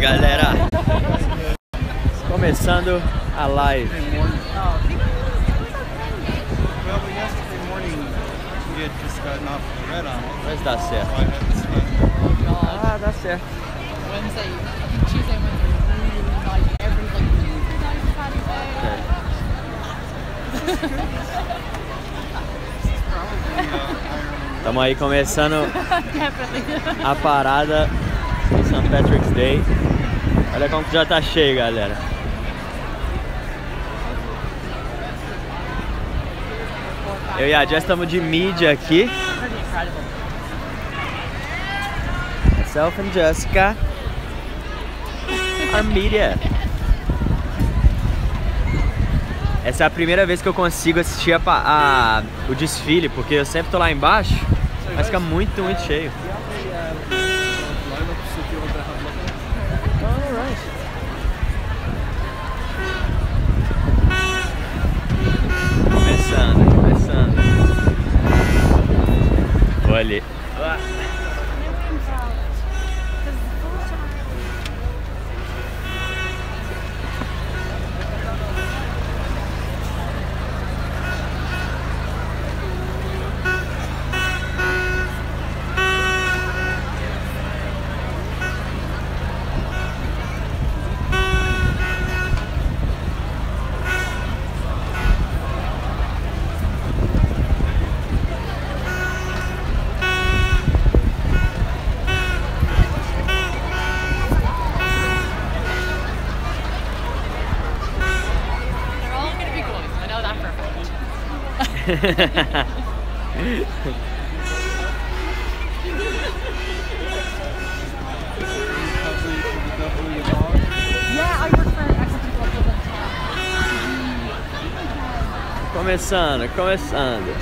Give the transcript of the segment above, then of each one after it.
galera. Começando a live. Mas dá certo. Ah, dá certo. Wednesday, Tuesday, Wednesday, really like everything. Estamos aí começando a parada do St. Patrick's Day. Olha como que já tá cheio, galera. Eu e a Jess estamos de mídia aqui. Myself and Jessica are media. Essa é a primeira vez que eu consigo assistir o desfile, porque eu sempre tô lá embaixo, mas fica muito cheio. Começando. Vou ali. Começando.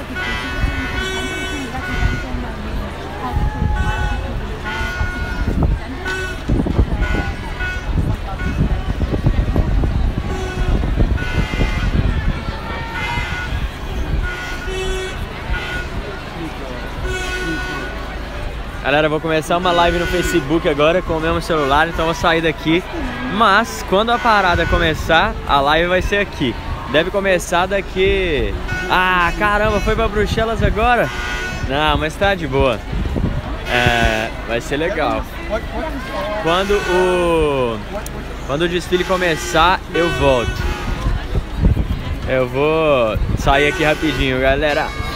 Galera, eu vou começar uma live no Facebook agora com o mesmo celular, então eu vou sair daqui. Mas quando a parada começar, a live vai ser aqui. Deve começar daqui... Ah, caramba, foi pra Bruxelas agora? Não, mas tá de boa. Vai ser legal. Quando o desfile começar, eu volto. Eu vou sair aqui rapidinho, galera.